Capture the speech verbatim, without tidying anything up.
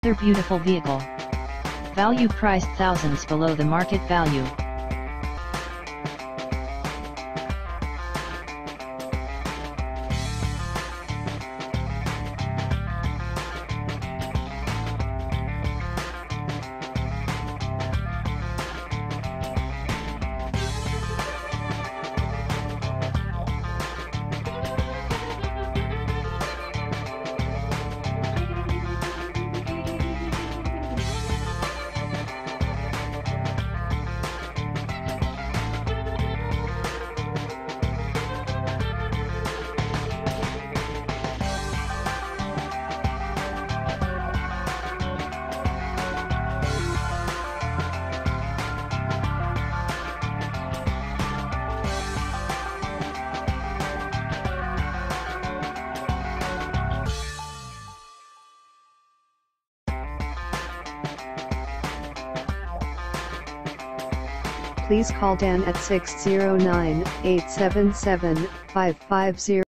Another beautiful vehicle. Value priced thousands below the market value. Please call Dan at six zero nine, eight seven seven, five five zero.